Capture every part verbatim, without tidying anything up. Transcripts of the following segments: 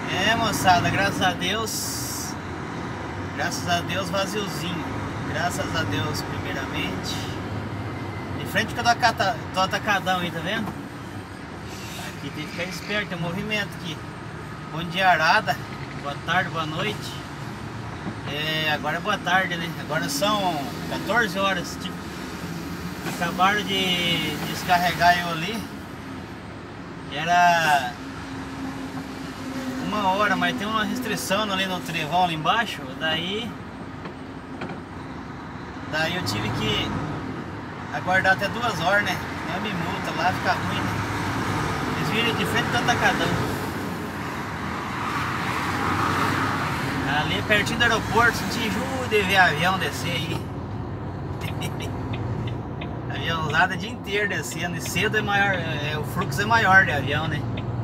É, moçada, graças a Deus. Graças a Deus, vaziozinho. Graças a Deus, primeiramente. De frente com o atacadão aí, tá vendo? Aqui tem que ficar esperto, tem movimento aqui. Bom dia, arada. Boa tarde, boa noite. É, agora é boa tarde, né? Agora são quatorze horas. Tipo, acabaram de descarregar eu ali. Era uma hora, mas tem uma restrição ali no trevão ali embaixo. Daí Daí eu tive que aguardar até duas horas, né? Não me multa, lá fica ruim, né? Eles viram de frente do atacadão. Ali pertinho do aeroporto, senti justo de ver avião descer aí. Aviãozada o dia inteiro descendo. E cedo é maior, é, o fluxo é maior de avião, né?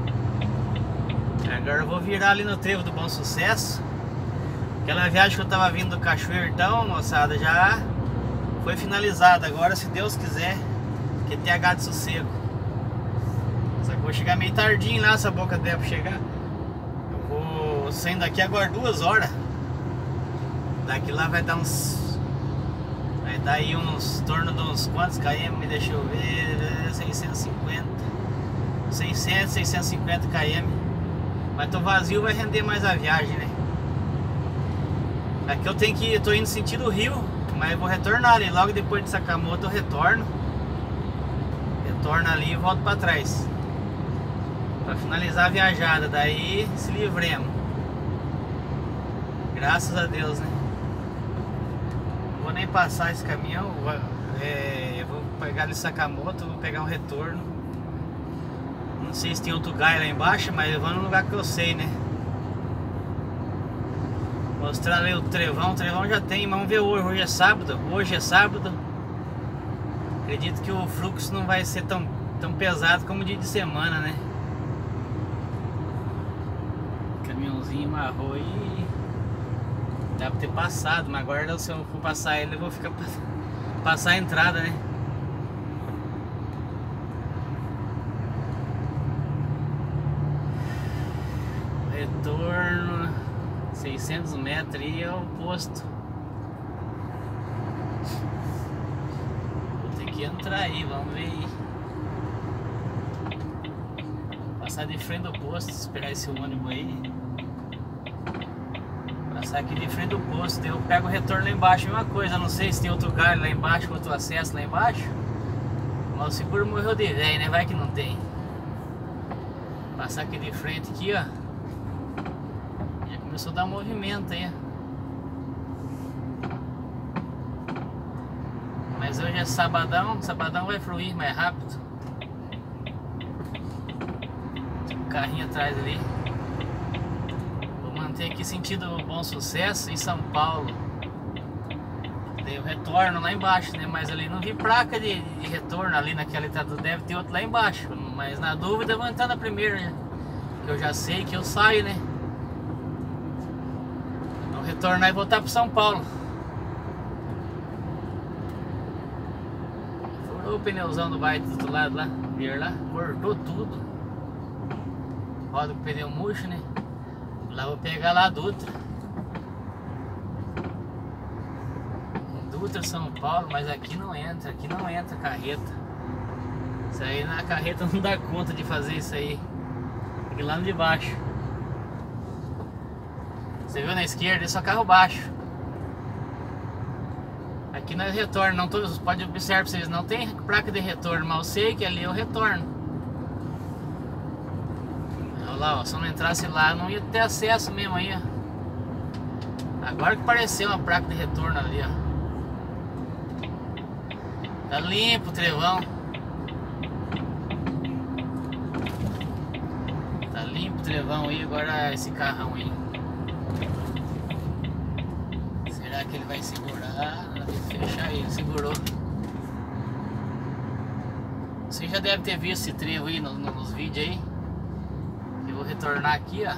Agora eu vou virar ali no trevo do Bom Sucesso. Aquela viagem que eu tava vindo do Cachoeiro, então, moçada, já foi finalizada. Agora, se Deus quiser, Q T H de sossego. Só que eu vou chegar meio tardinho lá, se a boca der pra chegar. Eu vou saindo daqui agora duas horas. Daqui lá vai dar uns... Vai dar aí uns... torno de uns quantos km? Deixa eu ver... seiscentos e cinquenta. seiscentos, seiscentos e cinquenta km. Mas tô vazio, vai render mais a viagem, né? Aqui eu tenho que... Eu tô indo sentido Rio, mas eu vou retornar ali. Logo depois de Sakamoto eu retorno. Retorno ali e volto pra trás. Pra finalizar a viajada. Daí se livremos. Graças a Deus, né? Não vou nem passar esse caminhão. É, eu vou pegar ali Sakamoto, vou pegar um retorno. Não sei se tem outro gai lá embaixo, mas eu vou num lugar que eu sei, né? Mostrar ali o trevão, o trevão já tem, mas vamos ver hoje, hoje é sábado, hoje é sábado. Acredito que o fluxo não vai ser tão, tão pesado como dia de semana, né? Caminhãozinho marrou aí. Dá pra ter passado, mas agora se eu for passar ele eu vou ficar passar a entrada, né? Retorno seiscentos metros aí é o posto. Vou ter que entrar aí, vamos ver aí. Passar de frente do posto, esperar esse ônibus aí. Passar aqui de frente do posto, daí eu pego o retorno lá embaixo. Mesma coisa, não sei se tem outro galho lá embaixo, outro acesso lá embaixo. Mas o seguro morreu de velho, né? Vai que não tem. Passar aqui de frente aqui, ó. Começou a dar movimento aí. Mas hoje é sabadão, sabadão vai fluir mais rápido. Tem um carrinho atrás ali. Vou manter aqui sentido Bom Sucesso em São Paulo. Daí eu retorno lá embaixo, né? Mas ali não vi placa de, de retorno ali naquela entrada. Deve ter outro lá embaixo. Mas na dúvida eu vou entrar na primeira, né? Que eu já sei que eu saio, né? Retornar e voltar para São Paulo. Furou o pneuzão do bike do outro lado lá, vir lá, cortou tudo. Roda com o pneu murcho, né? Lá vou pegar lá a Dutra. Dutra São Paulo, mas aqui não entra, aqui não entra carreta. Isso aí na carreta não dá conta de fazer isso aí. Aqui lá no de baixo. Você viu na esquerda, é só carro baixo. Aqui não é retorno, não todos pode observar pra vocês, não tem placa de retorno, mas eu sei que ali é o retorno. Olha lá, ó, se eu não entrasse lá, não ia ter acesso mesmo aí, ó. Agora que apareceu uma placa de retorno ali, ó. Tá limpo o trevão. Tá limpo o trevão aí, agora esse carrão aí. Será que ele vai segurar? Fechar ele, segurou. Você já deve ter visto esse trevo aí nos, nos vídeos aí. Eu vou retornar aqui, ó.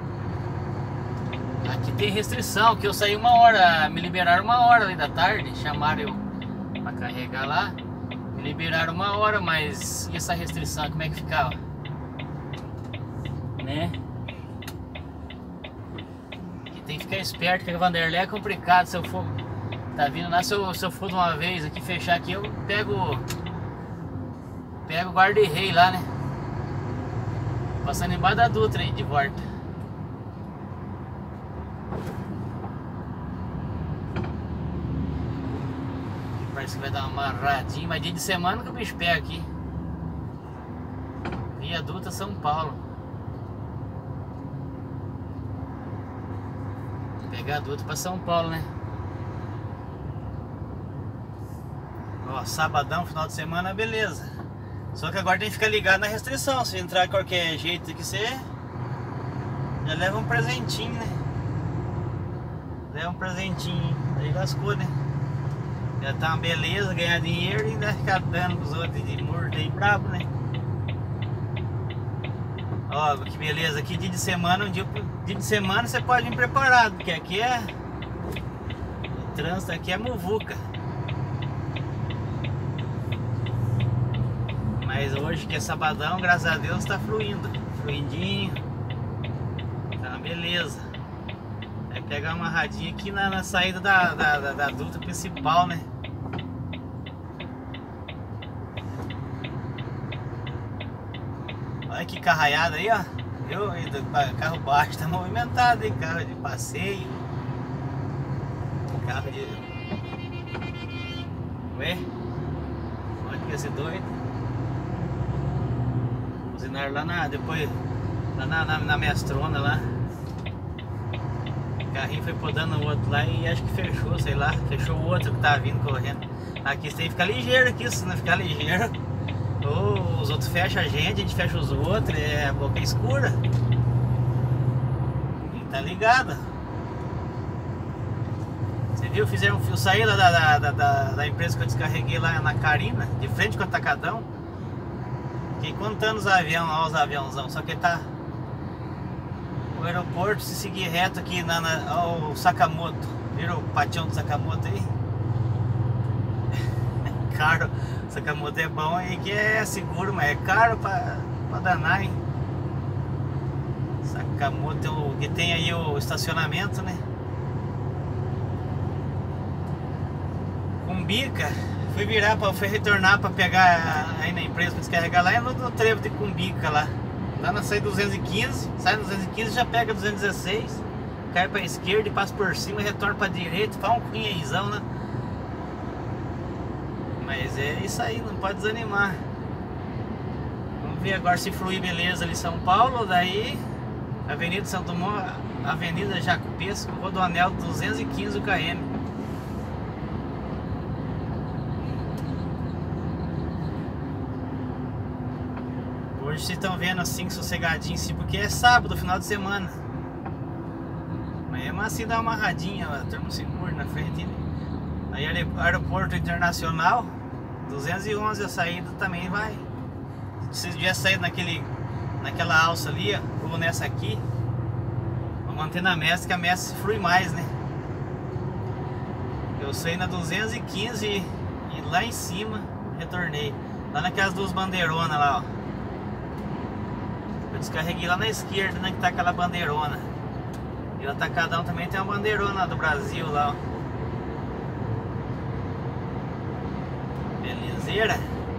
Aqui tem restrição, que eu saí uma hora, me liberaram uma hora ali da tarde. Chamaram eu pra carregar lá. Me liberaram uma hora, mas e essa restrição, como é que ficava? Né? tem que ficar esperto, que a Vanderlei é complicado. Se eu for, tá vindo lá, se eu, se eu for de uma vez aqui, fechar aqui, eu pego Pego o guarda-rei lá, né? Passando embaixo da Dutra aí, de volta. Parece que vai dar uma amarradinha, mas dia de semana que o bicho pega aqui. Via Dutra, São Paulo. Pegar a Dutra pra São Paulo, né? Ó, sabadão, final de semana, beleza. Só que agora tem que ficar ligado na restrição. Se entrar de qualquer jeito que você já leva um presentinho, né? Leva um presentinho. Aí lascou, né? Já tá uma beleza, ganhar dinheiro e ainda ficar dando pros outros de morto aí, brabo, né? Ó, que beleza, aqui dia de semana, um dia, dia de semana você pode vir preparado, porque aqui é... O trânsito aqui é muvuca. Mas hoje que é sabadão, graças a Deus tá fluindo, fluidinho. Tá uma beleza. Vai pegar uma radinha aqui na, na saída da, da, da, da Dutra principal, né? Olha que carraiada aí, ó. Viu? Carro baixo, tá movimentado aí, carro de passeio. Carro de... Ué? Onde que ia ser doido? Buzinaram lá na... Depois... Lá na, na, na mestrona lá. O carrinho foi podando o outro lá e acho que fechou, sei lá. Fechou o outro que tava vindo correndo. Aqui você tem que ficar ligeiro aqui, se não ficar ligeiro. Ou os outros fecham a gente, a gente fecha os outros, é a boca escura. E tá ligado. Você viu? Fizeram, eu saí lá da, da, da, da, da empresa que eu descarreguei lá na Carina, de frente com o Atacadão. Fiquei contando os aviões lá, os aviãozão, só que tá o aeroporto, se seguir reto aqui na, na ó, o Sakamoto. Viram o patião do Sakamoto aí? Caro, Sakamoto é bom aí que é seguro, mas é caro pra, pra danar, hein? Sakamoto é o que tem aí o estacionamento, né? Cumbica, fui virar, pra, fui retornar pra pegar aí na empresa pra descarregar lá, é no, no trevo de Cumbica lá. Lá na saída duzentos e quinze, sai duzentos e quinze, já pega duzentos e dezesseis, cai pra esquerda e passa por cima, retorna pra direita, faz um cunhaizão, né? Mas é isso aí, não pode desanimar. Vamos ver agora se fluir beleza ali em São Paulo. Daí Avenida Santo Dumont, Avenida Jacopesco, Rodoanel duzentos e quinze quilômetros. Hoje vocês estão vendo assim, sossegadinho assim, porque é sábado, final de semana. Mas mesmo assim dá uma amarradinha, a turma segura na frente, né? Aí aeroporto internacional duzentos e onze, a saída também vai. Se tiver saído naquele, naquela alça ali, ó, ou nessa aqui, vou manter na mestra, que a mestra flui mais, né? Eu saí na duzentos e quinze e, e lá em cima retornei. Lá naquelas duas bandeironas lá, ó. Eu descarreguei lá na esquerda, né, que tá aquela bandeirona. E o Atacadão também tem uma bandeirona do Brasil lá, ó. Belezeira.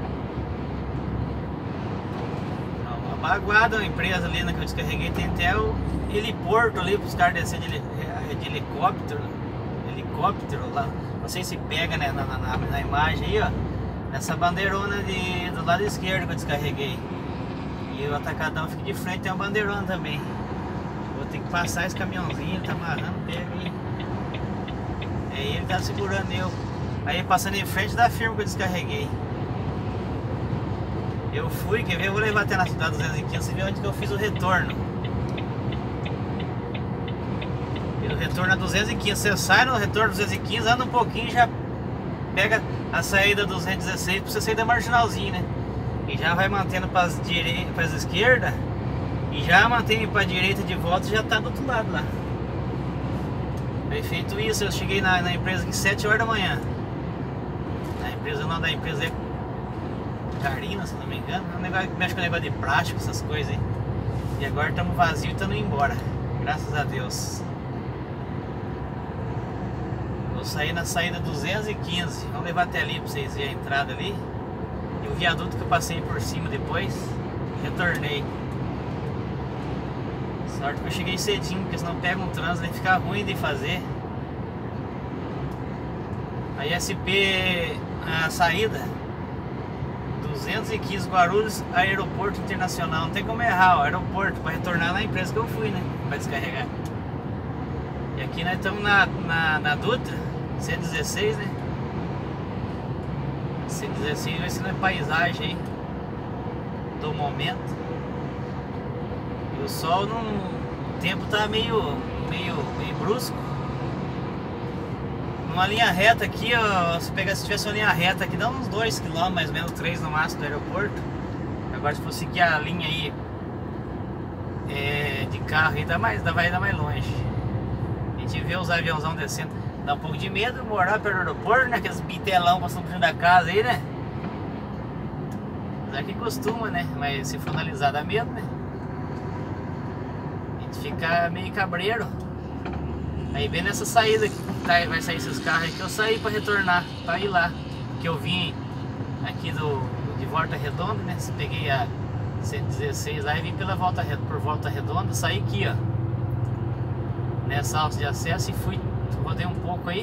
Uma baguada, uma empresa ali, né, que eu descarreguei. Tem até o heliporto ali para os caras descerem de, de helicóptero. Helicóptero lá. Não sei se pega, né, na, na, na imagem aí, ó. Nessa bandeirona de, do lado esquerdo que eu descarreguei. E o Atacadão fica de frente, tem uma bandeirona também. Vou ter que passar esse caminhãozinho, ele tá amarrando, pega aí. É ele que tá segurando eu. Aí passando em frente da firma que eu descarreguei. Eu fui, quer ver? Eu vou levar até na cidade duzentos e quinze, você vê onde que eu fiz o retorno. E o retorno é duzentos e quinze, você sai no retorno duzentos e quinze, anda um pouquinho e já pega a saída duzentos e dezesseis pra você sair da marginalzinha, né? E já vai mantendo para as direita, para as esquerda, e já mantém para a direita de volta e já tá do outro lado lá. Bem feito isso, eu cheguei na, na empresa aqui sete horas da manhã. A empresa, o nome da empresa é Carina, se não me engano. É um negócio que mexe com negócio de plástico, essas coisas aí. E agora estamos vazios e estamos indo embora. Graças a Deus. Vou sair na saída duzentos e quinze. Vamos levar até ali pra vocês verem a entrada ali. E o viaduto que eu passei por cima depois. Retornei. Sorte que eu cheguei cedinho, porque senão pega um trânsito e fica ruim de fazer. A I S P, a saída duzentos e quinze Guarulhos, Aeroporto Internacional. Não tem como errar, o aeroporto, para retornar na empresa que eu fui, né? Para descarregar. E aqui nós estamos na, na, na Dutra, cento e dezesseis, né? cento e dezesseis vai ser na paisagem aí do momento. E o sol não. O tempo tá meio, meio, meio brusco. Numa linha reta aqui, ó, se, pegar, se tivesse uma linha reta aqui, dá uns dois quilômetros, mais ou menos três no máximo do aeroporto. Agora se for seguir a linha aí é, de carro aí, dá mais, dá, vai dar mais longe. A gente vê os aviãozão descendo, dá um pouco de medo morar perto do aeroporto, né? Aqueles bitelão passando por cima da casa aí, né? Apesar que costuma, né? Mas se for analisar dá medo, né? A gente fica meio cabreiro. Aí bem nessa saída que tá, vai sair esses carros aí que eu saí pra retornar, pra ir lá. Que eu vim aqui do, de Volta Redonda, né? Peguei a cento e dezesseis lá e vim pela volta, por Volta Redonda, saí aqui, ó. Nessa alça de acesso e fui, rodei um pouco aí.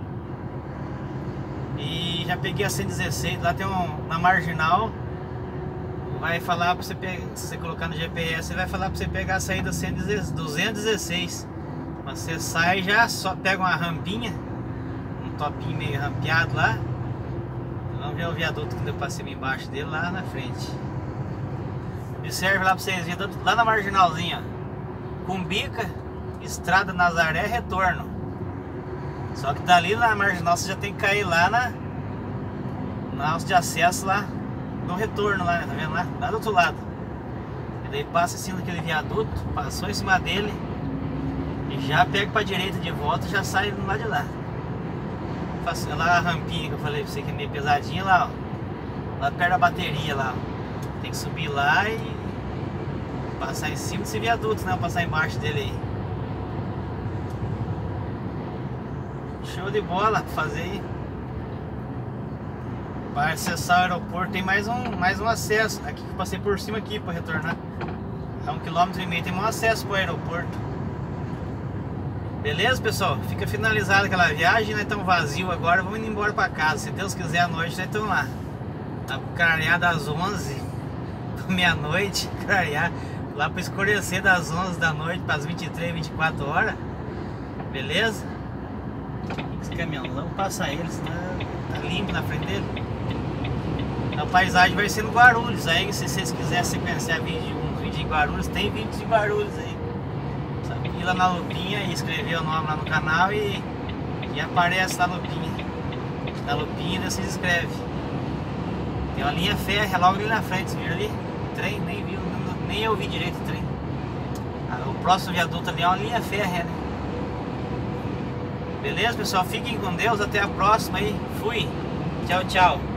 E já peguei a cento e dezesseis, lá tem um, na marginal. Vai falar pra você pegar, se você colocar no G P S, vai falar pra você pegar a saída duzentos e dezesseis. Mas você sai já, só pega uma rampinha, um topinho meio rampeado lá. Vamos ver o viaduto que eu passei embaixo dele lá na frente. Observe lá pra vocês verem, lá na marginalzinha, ó, Cumbica, Estrada Nazaré, retorno. Só que dali na marginal você já tem que cair lá na na alça de acesso lá no retorno lá, né? Tá vendo lá? Lá do outro lado. E daí passa em cima daquele viaduto, passou em cima dele. E já pega pra direita de volta e já sai do lado de lá. Lá a rampinha que eu falei pra você que é meio pesadinha lá, ó. Lá perto da bateria lá, ó. Tem que subir lá e passar em cima desse viaduto, né? Passar embaixo dele aí. Show de bola pra fazer aí. Para acessar o aeroporto tem mais um, mais um acesso. Aqui que eu passei por cima aqui pra retornar. A um quilômetro e meio tem um acesso pro aeroporto. Beleza, pessoal? Fica finalizada aquela viagem, nós estamos vazios agora, vamos indo embora para casa. Se Deus quiser, à noite nós estamos lá. Tá clarear das onze meia-noite, clarear lá para escurecer das onze da noite para as vinte e três, vinte e quatro horas. Beleza? Esse caminhãozão, passa ele, senão tá limpo na frente dele. A paisagem vai ser no Guarulhos. Aí, se vocês quiserem sequenciar vídeo, um vídeo em Guarulhos, tem vídeo de Guarulhos aí. Ir lá na lupinha e escrever o nome lá no canal e, e aparece na lupinha. Na lupinha você se inscreve. Tem uma linha férrea logo ali na frente, você viu ali? Trem, nem viu, nem eu vi direito o trem. O próximo viaduto ali é uma linha férrea, né? Beleza, pessoal? Fiquem com Deus, até a próxima aí. Fui. Tchau, tchau.